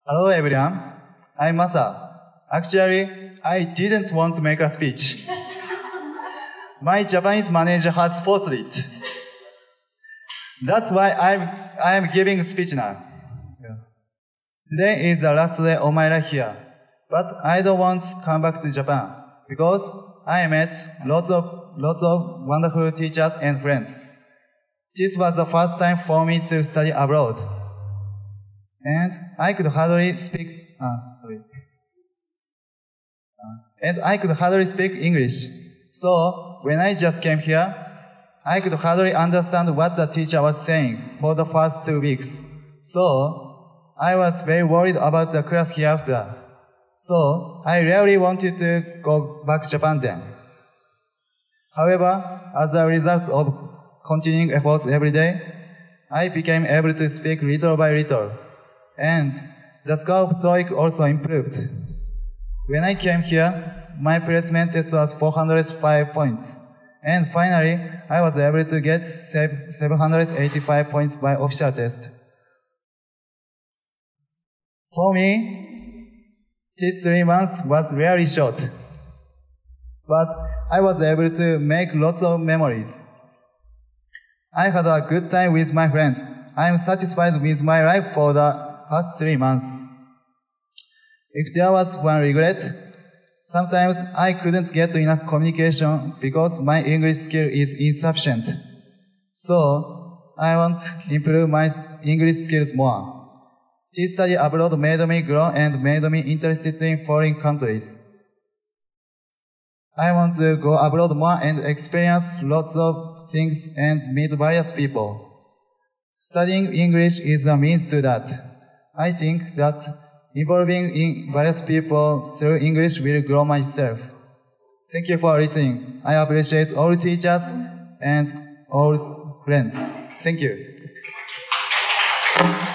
Hello everyone, I'm Masa. Actually, I didn't want to make a speech. My Japanese manager has forced it. That's why I'm giving a speech now. Today is the last day of my life here, but I don't want to come back to Japan because I met lots of wonderful teachers and friends. This was the first time for me to study abroad. And I could hardly speak English. So when I just came here, I could hardly understand what the teacher was saying for the first 2 weeks. So I was very worried about the class hereafter. So I really wanted to go back to Japan then. However, as a result of continuing efforts every day, I became able to speak little by little. And the score of TOEIC also improved. When I came here, my placement test was 405 points. And finally, I was able to get 785 points by official test. For me, these 3 months was really short. But I was able to make lots of memories. I had a good time with my friends. I am satisfied with my life for the past 3 months. If there was one regret, sometimes I couldn't get enough communication because my English skill is insufficient. So, I want to improve my English skills more. This study abroad made me grow and made me interested in foreign countries. I want to go abroad more and experience lots of things and meet various people. Studying English is a means to that. I think that involving in various people through English will grow myself. Thank you for listening. I appreciate all teachers and all friends. Thank you.